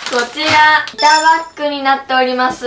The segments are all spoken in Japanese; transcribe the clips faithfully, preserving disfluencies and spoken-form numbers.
こちら板バッグになっております。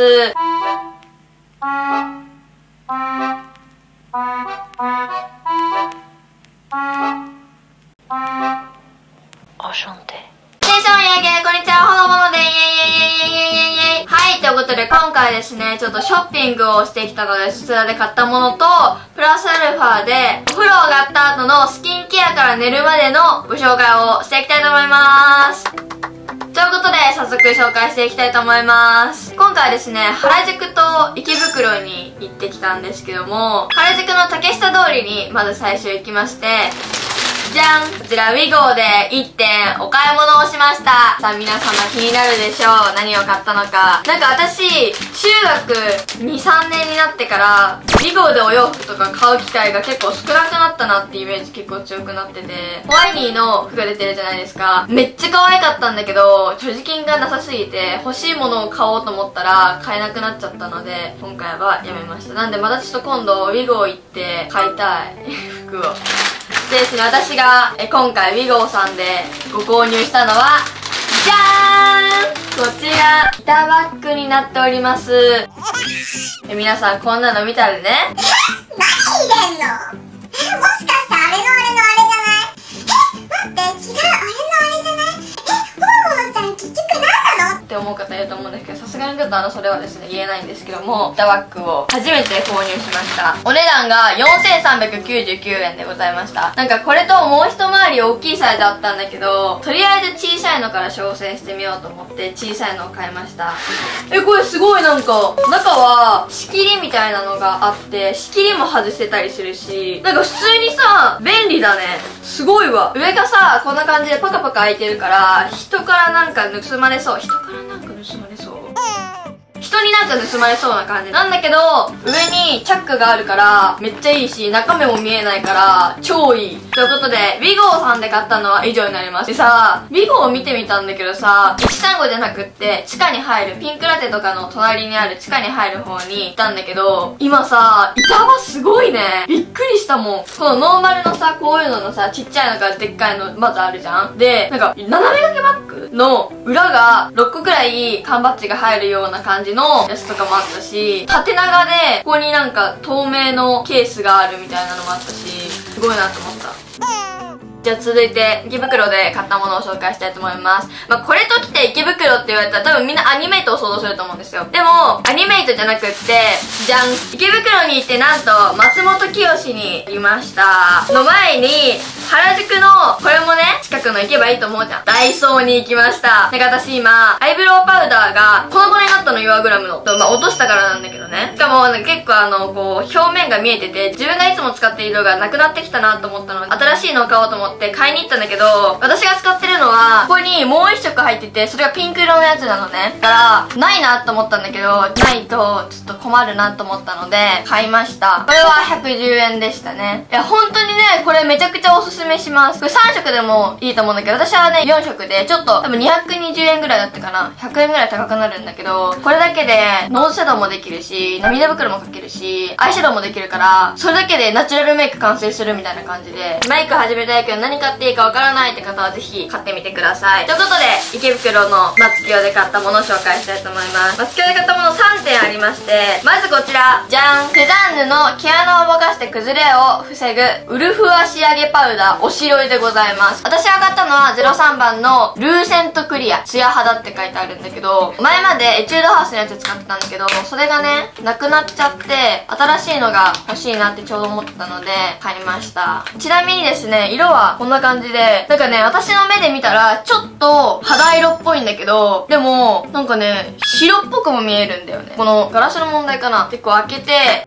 おしょんてテンション上げ、こんにちは、ほのぼので、イエイイエイイエイイエイイエイイエイ。はい、ということで今回ですね、ちょっとショッピングをしてきたので、そちらで買ったものと、プラスアルファで、お風呂上がった後のスキンケアから寝るまでのご紹介をしていきたいと思います。ということで、早速紹介していきたいと思います。今回はですね、原宿と池袋に行ってきたんですけども、原宿の竹下通りにまず最初行きまして、じゃん、こちらウィゴーでいってんお買い物をしました。さあ皆様気になるでしょう、何を買ったのか。なんか私中学に、さんねんになってからウィゴーでお洋服とか買う機会が結構少なくなったなってイメージ結構強くなってて、ホワイニーの服が出てるじゃないですか。めっちゃ可愛かったんだけど所持金がなさすぎて欲しいものを買おうと思ったら買えなくなっちゃったので今回はやめました。なんでまたちょっと今度ウィゴー行って買いたい服を。でですね、私がえ今回ウィゴーさんでご購入したのはじゃーん、こちら板バッグになっております。え皆さんこんなの見たらね、 え、何入れんの？え、もしかしてあれのあれのあれじゃない？え、待って、違う、あれのあれじゃない？え、もものちゃん結局何なの？ って思う方いると思うんですけど、さすがにちょっとあのそれはですね言えないんですけども、板バッグを初めて購入しました。お値段がよんせんさんびゃくきゅうじゅうきゅうえんでございました。なんかこれともう一回り大きいサイズあったんだけど、とりあえず小さいのから挑戦してみようと思って小さいのを買いました。え、これすごい、なんか中は仕切りみたいなのがあって、仕切りも外せたりするし、なんか普通にさ便利だね。すごいわ。上がさこんな感じでパカパカ開いてるから人からなんか盗まれそう、人からなんか盗まれそう、人になんか盗まれそうな感じなんだけど、上にチャックがあるからめっちゃいいし、中身も見えないから超いい。ということでウィゴーさんで買ったのは以上になります。でさ、ウィゴーを見てみたんだけどさ、いちさんごじゃなくって地下に入るピンクラテとかの隣にある地下に入る方に行ったんだけど、今さ板はすごいね。びっくりしたもん。このノーマルのさ、こういうののさ、ちっちゃいのからでっかいのまずあるじゃん。でなんか斜め掛けバッグの裏がろっこくらい缶バッジが入るような感じのやつとかもあったし、縦長でここになんか透明のケースがあるみたいなのもあったし、すごいなと思った。じゃあ続いて池袋で買ったものを紹介したいと思います。まあこれときて池袋って言われたら多分みんなアニメイトを想像すると思うんですよ。でもアニメイトじゃなくって、じゃん、池袋に行ってなんと松本清にいましたの前に原宿のこれもね近くの行けばいいと思うじゃん、ダイソーに行きました。なんか私今アイブロウパウダーが粉々になったの、ユアグラムのと、まあ落としたからなんだけどね。しかもなんか結構あのこう表面が見えてて、自分がいつも使っている色がなくなってきたなと思ったので新しいのを買おうと思ってって買いに行ったんだけど、私が使ってるのはここにもう一色入ってて、それがピンク色のやつなのね。だからないなと思ったんだけど、ないとちょっと困るなと思ったので買いました。これはひゃくじゅうえんでしたね。いや本当にねこれめちゃくちゃおすすめします。これさん色でもいいと思うんだけど、私はねよん色でちょっと多分にひゃくにじゅうえんぐらいだったかな、ひゃくえんぐらい高くなるんだけど、これだけでノーズシャドウもできるし、涙袋もかけるし、アイシャドウもできるから、それだけでナチュラルメイク完成するみたいな感じで、メイク始めたいけど何買っていいかわからないって方はぜひ買ってみてください。ということで池袋の松清で買ったものを紹介したいと思います。松清で買ったものさんてんありまして、まずこちらじゃん、セザンヌの毛穴をぼかして崩れを防ぐウルフア仕上げパウダーおしろいでございます。私が買ったのはゼロさんばんのルーセントクリアツヤ肌って書いてあるんだけど、前までエチュードハウスのやつ使ってたんだけど、それがねなくなっちゃって新しいのが欲しいなってちょうど思ってたので買いました。ちなみにですね、色はこんな感じで、なんかね私の目で見たらちょっと肌色っぽいんだけど、でもなんかね白っぽくも見えるんだよね。このガラスの問題かな。結構開けて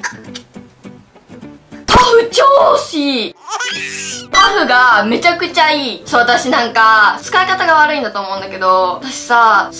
パフ超欲しい。パフがめちゃくちゃいい。そう、私なんか使い方が悪いんだと思うんだけど、私さすっ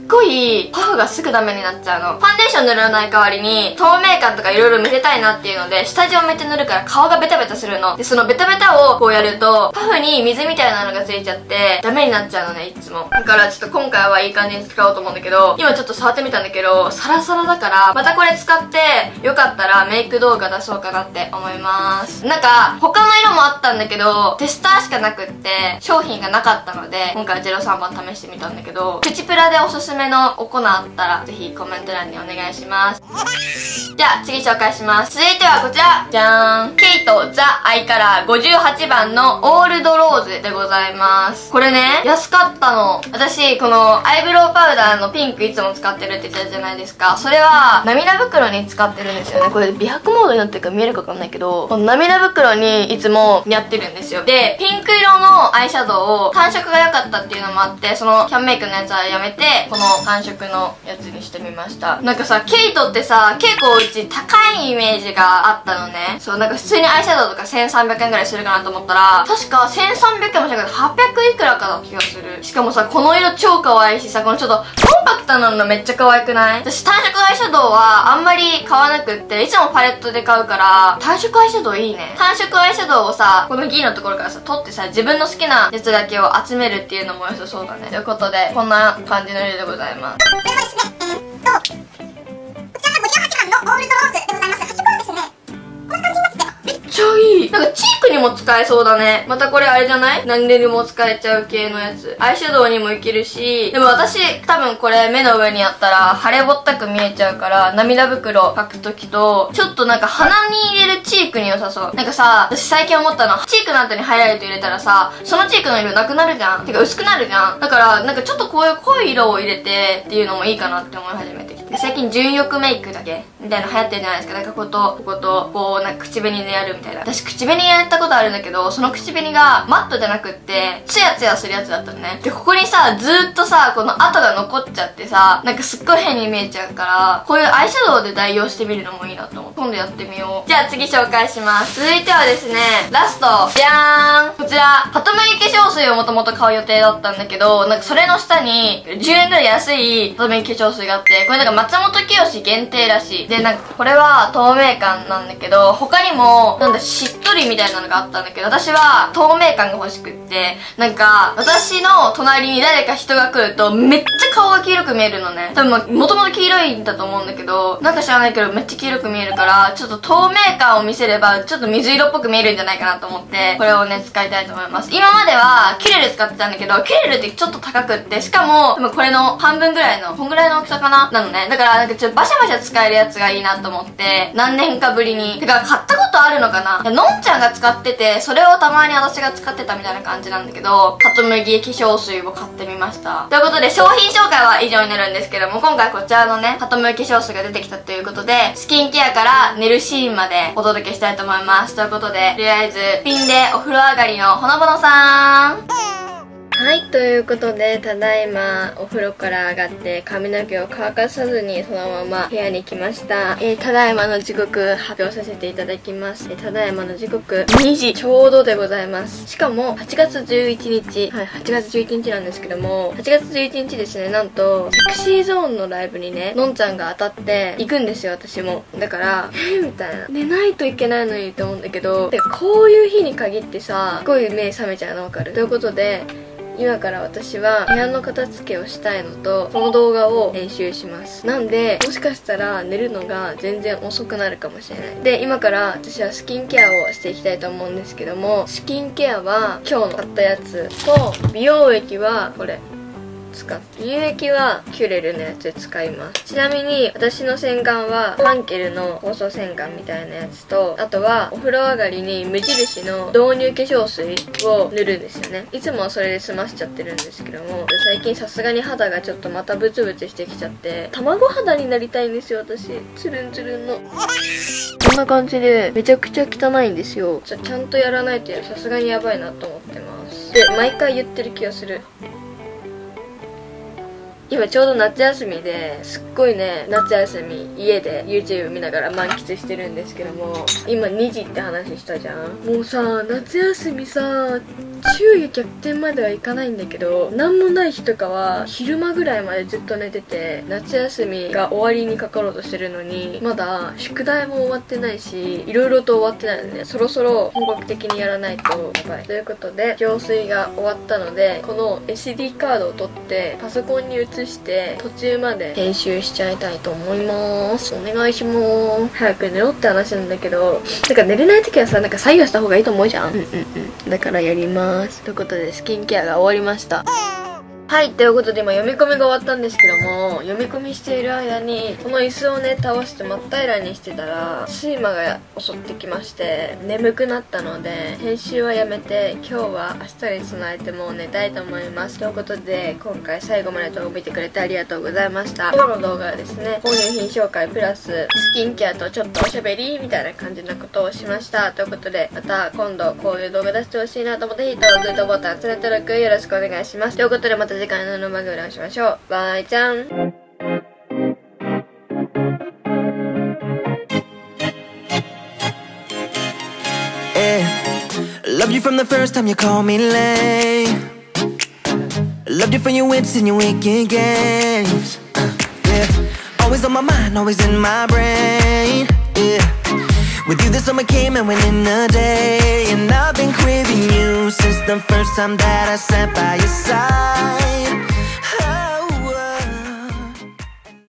ごいパフがすぐダメになっちゃうの。ファンデーション塗らない代わりに透明感とかいろいろ見せたいなっていうので下地をめっちゃ塗るから顔がベタベタするので、そのベタベタをこうやるとパフに水みたいなのがついちゃってダメになっちゃうのね、いつも。だからちょっと今回はいい感じに使おうと思うんだけど、今ちょっと触ってみたんだけどサラサラだから、またこれ使ってよかったらメイク動画出そうかなって思います。なんか他の色もあったんだけどテスターしかなくって商品がなかったので、今回はゼロさんばん試してみたんだけど、プチプラでおすすめのお粉あったらぜひコメント欄にお願いします。じゃあ次紹介します。続いてはこちら、じゃーん、ケイトザアイカラーごじゅうはちばんのオールドローズでございます。これね、安かったの。私このアイブロウパウダーのピンクいつも使ってるって言ってたじゃないですか。それは涙袋に使ってるんですよね。これ美白モードになってるか見えるかわかんないけど、この涙袋にいつもやってるんですよ。でピンク色のアイシャドウを単色が良かったっていうのもあって、そのキャンメイクのやつはやめてこの単色のやつにしてみました。なんかさ、ケイトってさ結構うち高いイメージがあったのね。そう、なんか普通にアイシャドウとかせんさんびゃくえんぐらいするかなと思ったら、確かせんさんびゃくえんもしなくてはっぴゃくいくらかだった気がする。しかもさ、この色超可愛いしさ、このちょっとコンパクトなのめっちゃ可愛くない？私単色アイシャドウはあんまり買わなくって、いつもパレットで買うから単色アイシャドウいいね。単色アイシャドウをさ、この銀のところからさ取ってさ、自分の好きなやつだけを集めるっていうのも良さそうだね。ということでこんな感じの色でございます。 これはですね、えー、っとこちらがごじゅうはちばんのオールドローズでございます。はちばんですね、こんな感じになってて、 めっちゃいい。なんかチークにも使えそうだね。またこれあれじゃない？何でにも使えちゃう系のやつ。アイシャドウにもいけるし、でも私多分これ目の上にやったら腫れぼったく見えちゃうから、涙袋描くときとちょっとなんか鼻に入れるチークに良さそう。なんかさ、私最近思ったの、チークの後にハイライト入れたらさ、そのチークの色なくなるじゃん。てか薄くなるじゃん。だからなんかちょっとこういう濃い色を入れてっていうのもいいかなって思い始めてきて、最近純欲メイクだけみたいなの流行ってるじゃないですか。なんかこことこことこうなんか口紅でやるみたいな。私口紅やったことあるんだけど、その口紅がマットじゃなくってツヤツヤするやつだったのね。でここにさずーっとさこの跡が残っちゃってさ、なんかすっごい変に見えちゃうから、こういうアイシャドウで代用してみるのもいいなと思って今度やってみよう。じゃあ次紹介します。続いてはですね、ラストじゃーん、こちらハトムギ化粧水をもともと買う予定だったんだけど、なんかそれの下にじゅうえんぐらい安いハトムギ化粧水があって、これなんか松本清限定らしい。でなんかこれは透明感なんだけど、他にもなんだしっとりみたいなのがあったんだけど、私は透明感が欲しくって、なんか私の隣に誰か人が来るとめっちゃ顔が黄色く見えるのね。多分もともと黄色いんだと思うんだけど、なんか知らないけどめっちゃ黄色く見えるから、ちょっと透明感を見せればちょっと水色っぽく見えるんじゃないかなと思って、これをね使いたいと思います。今まではキュレル使ってたんだけど、キュレルってちょっと高くって、しかも多分これの半分ぐらいのこんぐらいの大きさかななのね。だからなんかちょっとバシャバシャ使えるやつがいいなと思って、何年かぶりに、てか買ったことあるのかな、のんちゃんが使ってて、それをたまに私が使ってたみたいな感じなんだけど、ハトムギ化粧水を買ってみました。ということで商品紹介は以上になるんですけども、今回こちらのねハトムギ化粧水が出てきたということで、スキンケアから寝るシーンまでお届けしたいと思います。ということでとりあえずピンでお風呂上がりのほのぼのさん。はい、ということでただいまお風呂から上がって髪の毛を乾かさずにそのまま部屋に来ました。えー、ただいまの時刻発表させていただきます。えー、ただいまの時刻にじちょうどでございます。しかもはちがつじゅういちにち、はい、はちがつじゅういちにちなんですけども、はちがつじゅういちにちですね、なんとセクシーゾーンのライブにねのんちゃんが当たって行くんですよ、私も。だからえー、みたいな、寝ないといけないのにと思うんだけど、でこういう日に限ってさすごい目覚めちゃうの分かる。ということで今から私は部屋の片付けをしたいのと、この動画を編集します。なんでもしかしたら寝るのが全然遅くなるかもしれない。で今から私はスキンケアをしていきたいと思うんですけども、スキンケアは今日の買ったやつと、美容液はこれ使って、乳液はキュレルのやつ使います。ちなみに私の洗顔はファンケルの酵素洗顔みたいなやつと、あとはお風呂上がりに無印の導入化粧水を塗るんですよね。いつもはそれで済ましちゃってるんですけども、最近さすがに肌がちょっとまたブツブツしてきちゃって、卵肌になりたいんですよ私。ツルンツルンのこんな感じでめちゃくちゃ汚いんですよ。ちょちゃんとやらないとさすがにやばいなと思ってます。で毎回言ってる気がする。今ちょうど夏休みですっごいね、夏休み家で YouTube 見ながら満喫してるんですけども、今にじって話したじゃん。もうさ夏休みさ昼夜逆転まではいかないんだけど、なんもない日とかは昼間ぐらいまでずっと寝てて、夏休みが終わりにかかろうとしてるのにまだ宿題も終わってないし、いろいろと終わってないので、そろそろ本格的にやらないとやばいということで、浄水が終わったので、この エスディー カードを取ってパソコンに移して途中まで編集しちゃいたいと思います。お願いします。早く寝ろって話なんだけど、なんか寝れない時はさ、なんか作業した方がいいと思うじゃん。うんうんうん。だからやります。ということでスキンケアが終わりました。はい、ということで今読み込みが終わったんですけども、読み込みしている間にこの椅子をね倒して真っ平らにしてたら睡魔が襲ってきまして、眠くなったので編集はやめて、今日は明日に備えてもう寝たいと思います。ということで今回最後まで動画を見てくれてありがとうございました。今日の動画はですね、購入品紹介プラススキンケアとちょっとおしゃべりみたいな感じなことをしました。ということでまた今度こういう動画出してほしいなと思ってグッドボタン、チャンネル登録よろしくお願いします。ということでまた次回のノマグラをしましょう。バイちゃん。 Loved you from the first time you called me lame. Loved you for your wits and your wicked games. uh, Yeah, always on my mind, always in my brain. Yeah, with you the summer came and went in a day, and I've been craving you since the first time that I sat by your side.